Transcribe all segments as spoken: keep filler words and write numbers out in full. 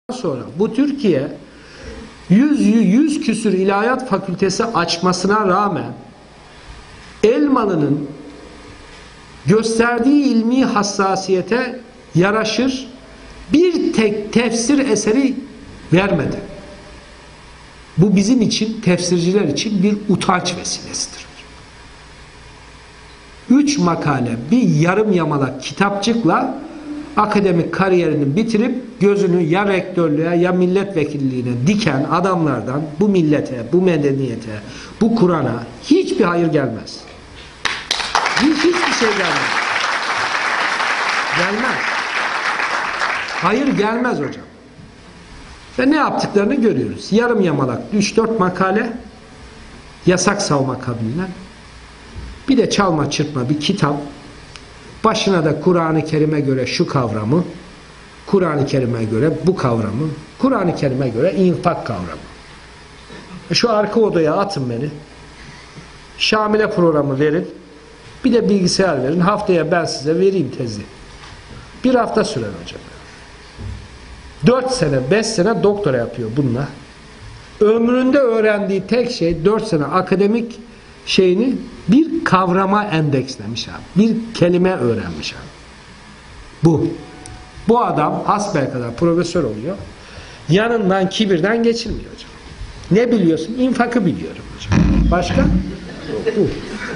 Sonra bu Türkiye yüz, yüz küsür ilahiyat fakültesi açmasına rağmen Elmalı'nın gösterdiği ilmi hassasiyete yaraşır bir tek tefsir eseri vermedi. Bu bizim için, tefsirciler için bir utanç vesilesidir. Üç makale, bir yarım yamalak kitapçıkla akademik kariyerini bitirip gözünü ya rektörlüğe ya milletvekilliğine diken adamlardan bu millete, bu medeniyete, bu Kur'an'a hiçbir hayır gelmez. Hiç, hiçbir şey gelmez. Gelmez. Hayır gelmez hocam. Ve ne yaptıklarını görüyoruz. Yarım yamalak üç dört makale, yasak savma kabilinden, bir de çalma çırpma bir kitap, başına da Kur'an-ı Kerim'e göre şu kavramı, Kur'an-ı Kerim'e göre bu kavramı, Kur'an-ı Kerim'e göre infak kavramı. Şu arka odaya atın beni, Şamile programı verin, bir de bilgisayar verin, haftaya ben size vereyim tezi. Bir hafta sürer hocam. Dört sene, beş sene doktora yapıyor bununla. Ömründe öğrendiği tek şey dört sene akademik şeyini bir kavrama endekslemiş abi. Bir kelime öğrenmiş abi. Bu. Bu adam hasbelkader profesör oluyor. Yanından kibirden geçilmiyor hocam. Ne biliyorsun? İnfakı biliyorum hocam. Başka? Bu.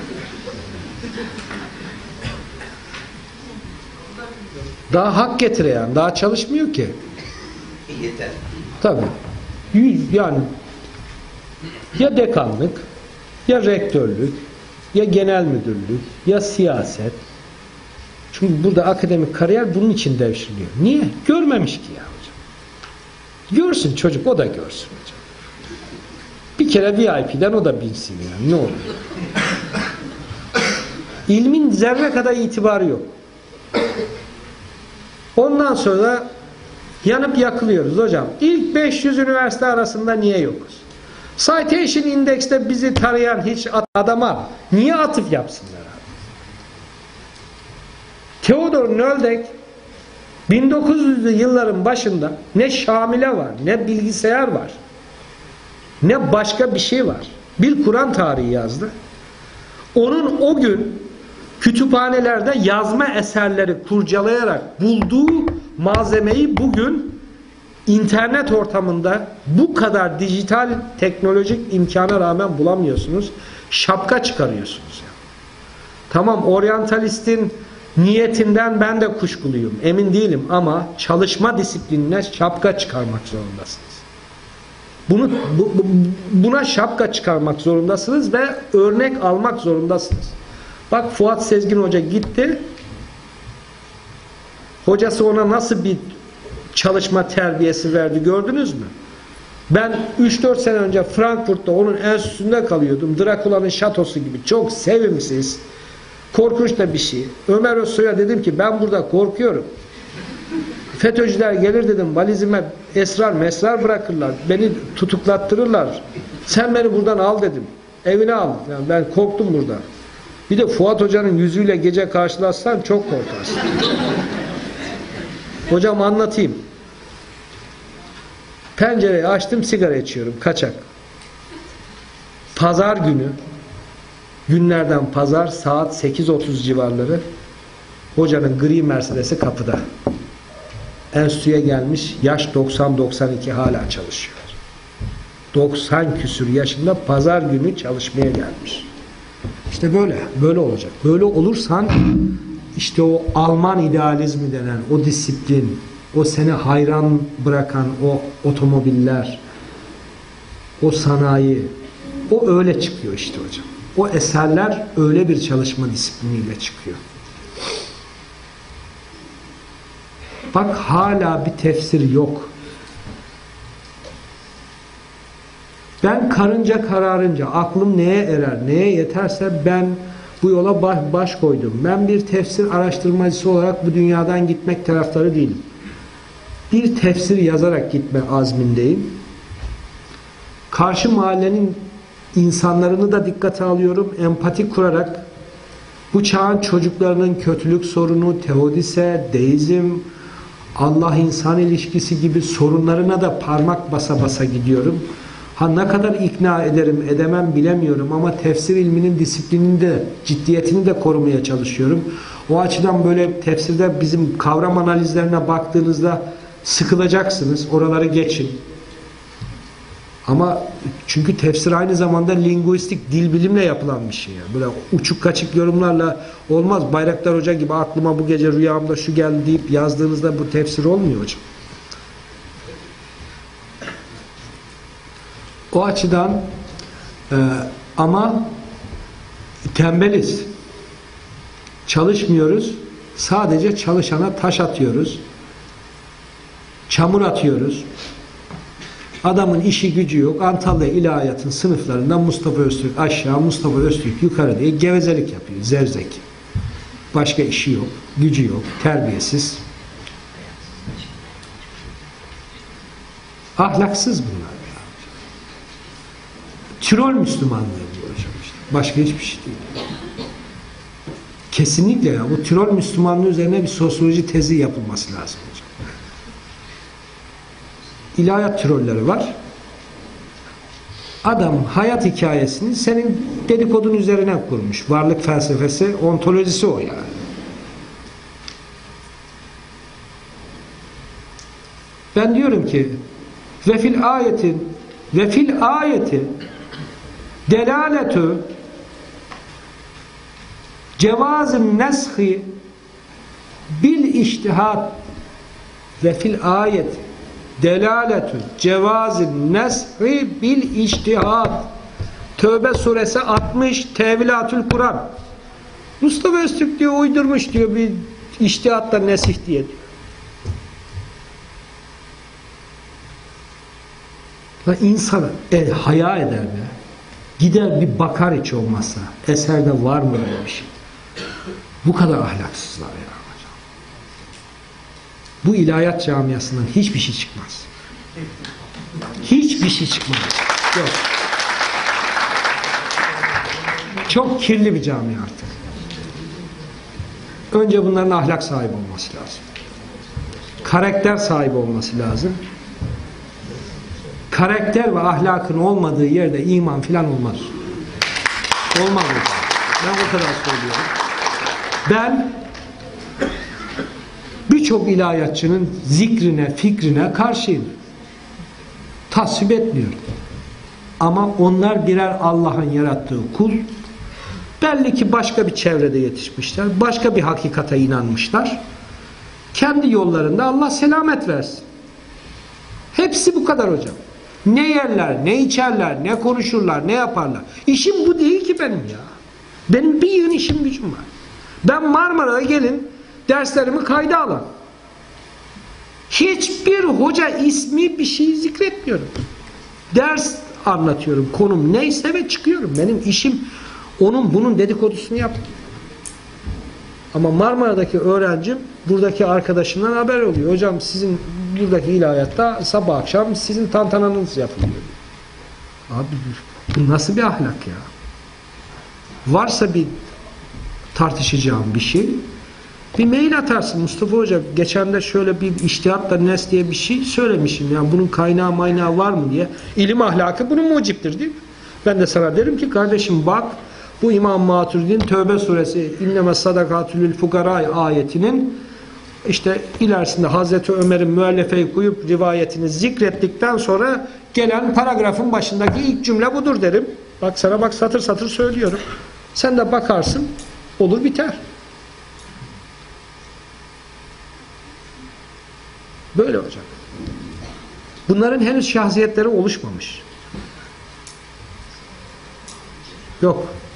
Daha hak getireyen, daha çalışmıyor ki. Yeter. Tabii. Yüz, yani ya dekanlık, ya rektörlük, ya genel müdürlük, ya siyaset. Çünkü burada akademik kariyer bunun için devşiriliyor. Niye? Görmemiş ki ya hocam. Görsün çocuk, o da görsün hocam. Bir kere V I P'den o da bilsin yani. Ne oluyor? İlmin zerre kadar itibarı yok. Ondan sonra yanıp yakılıyoruz hocam. İlk beş yüz üniversite arasında niye yokuz? Citation Index'te bizi tarayan hiç adama niye atıf yapsınlar abi? Theodor Nöldek bin dokuz yüzlü yılların başında ne Şamile var, ne bilgisayar var, ne başka bir şey var. Bir Kur'an tarihi yazdı. Onun o gün kütüphanelerde yazma eserleri kurcalayarak bulduğu malzemeyi bugün İnternet ortamında bu kadar dijital teknolojik imkana rağmen bulamıyorsunuz. Şapka çıkarıyorsunuz. Yani. Tamam, oryantalistin niyetinden ben de kuşkuluyum. Emin değilim ama çalışma disiplinine şapka çıkarmak zorundasınız. Bunu, bu, buna şapka çıkarmak zorundasınız ve örnek almak zorundasınız. Bak Fuat Sezgin Hoca gitti. Hocası ona nasıl bir çalışma terbiyesi verdi gördünüz mü? Ben üç dört sene önce Frankfurt'ta onun enstitüsünde kalıyordum. Drakula'nın şatosu gibi. Çok sevimsiz. Korkunç da bir şey. Ömer Özsoy'a dedim ki ben burada korkuyorum. FETÖ'cüler gelir dedim. Valizime esrar mesrar bırakırlar. Beni tutuklattırırlar. Sen beni buradan al dedim. Evine al. Yani ben korktum burada. Bir de Fuat Hoca'nın yüzüyle gece karşılaşsan çok korkarsın. Hocam anlatayım. Pencereyi açtım, sigara içiyorum. Kaçak. Pazar günü, günlerden pazar saat sekiz otuz civarları hocanın gri Mercedes'i kapıda. Enstitüye gelmiş. Yaş doksan doksan iki hala çalışıyor. doksan küsür yaşında pazar günü çalışmaya gelmiş. İşte böyle. Böyle olacak. Böyle olursan İşte o Alman idealizmi denen o disiplin, o seni hayran bırakan o otomobiller, o sanayi, o öyle çıkıyor işte hocam. O eserler öyle bir çalışma disipliniyle çıkıyor. Bak hala bir tefsir yok. Ben karınca kararınca, aklım neye erer, neye yeterse ben bu yola baş, baş koydum. Ben bir tefsir araştırmacısı olarak bu dünyadan gitmek taraftarı değilim. Bir tefsir yazarak gitme azmindeyim. Karşı mahallenin insanlarını da dikkate alıyorum. Empati kurarak bu çağın çocuklarının kötülük sorunu, teodise, deizm, Allah insan ilişkisi gibi sorunlarına da parmak basa basa gidiyorum. Ha ne kadar ikna ederim edemem bilemiyorum ama tefsir ilminin disiplinini de ciddiyetini de korumaya çalışıyorum. O açıdan böyle tefsirde bizim kavram analizlerine baktığınızda sıkılacaksınız. Oraları geçin. Ama çünkü tefsir aynı zamanda linguistik, dil bilimle yapılan bir şey. Böyle uçuk kaçık yorumlarla olmaz. Bayraktar Hoca gibi aklıma bu gece rüyamda şu geldi deyip yazdığınızda bu tefsir olmuyor hocam. O açıdan e, ama tembeliz. Çalışmıyoruz. Sadece çalışana taş atıyoruz. Çamur atıyoruz. Adamın işi gücü yok. Antalya İlahiyat'ın sınıflarından Mustafa Öztürk aşağı, Mustafa Öztürk yukarı diye gevezelik yapıyor. Zevzek. Başka işi yok. Gücü yok. Terbiyesiz. Ahlaksız bunlar. Tirol Müslümanlığı bu hocam işte. Başka hiçbir şey değil. Kesinlikle ya. Bu Tirol Müslümanlığı üzerine bir sosyoloji tezi yapılması lazım hocam. İlahiyat Tirolleri var. Adam hayat hikayesini senin dedikodun üzerine kurmuş. Varlık felsefesi, ontolojisi o yani. Ben diyorum ki ve fil ayetin ve fil ayeti delaletü cevazın neshi bil iştihat ve fil ayet delaletü cevazın neshi bil iştihat. Tövbe suresi altmış Tevilatül Kur'an. Mustafa Öztürk diyor uydurmuş diyor bir iştihatla nesih diye diyor. Lan insana e, haya eder mi? Gider bir bakar hiç olmazsa. Eserde var mı öyle bir şey? Bu kadar ahlaksızlar ya hocam. Bu ilahiyat camiasından hiçbir şey çıkmaz. Hiçbir şey çıkmaz. Yok. Çok kirli bir cami artık. Önce bunların ahlak sahibi olması lazım. Karakter sahibi olması lazım. Karakter ve ahlakın olmadığı yerde iman filan olmaz. Olmaz hocam. Ben o kadar söylüyorum. Ben birçok ilahiyatçının zikrine, fikrine karşıyım. Tasvip etmiyorum. Ama onlar birer Allah'ın yarattığı kul. Belli ki başka bir çevrede yetişmişler. Başka bir hakikate inanmışlar. Kendi yollarında Allah selamet versin. Hepsi bu kadar hocam. Ne yerler, ne içerler, ne konuşurlar, ne yaparlar. İşim bu değil ki benim ya. Benim bir yığın işim gücüm var. Ben Marmara'ya gelin derslerimi kayda alın. Hiçbir hoca ismi bir şey zikretmiyorum. Ders anlatıyorum. Konum neyse ve çıkıyorum. Benim işim onun bunun dedikodusunu yapmak. Ama Marmara'daki öğrencim buradaki arkadaşından haber oluyor. Hocam sizin buradaki ilahiyatta sabah akşam sizin tantananız yapılıyor. Abi bu nasıl bir ahlak ya? Varsa bir tartışacağım bir şey bir mail atarsın. Mustafa Hoca geçen de şöyle bir iştihatla nes diye bir şey söylemişim. Yani bunun kaynağı maynağı var mı diye. İlim ahlakı bunun muciptir değil mi? Ben de sana derim ki kardeşim bak bu İmam Maturidi'nin Tövbe suresi inneme sadakatülül fukara ayetinin işte ilerisinde Hazreti Ömer'in müellefeyi koyup rivayetini zikrettikten sonra gelen paragrafın başındaki ilk cümle budur derim. Bak sana bak satır satır söylüyorum. Sen de bakarsın olur biter. Böyle hocam. Bunların henüz şahsiyetleri oluşmamış. Yok.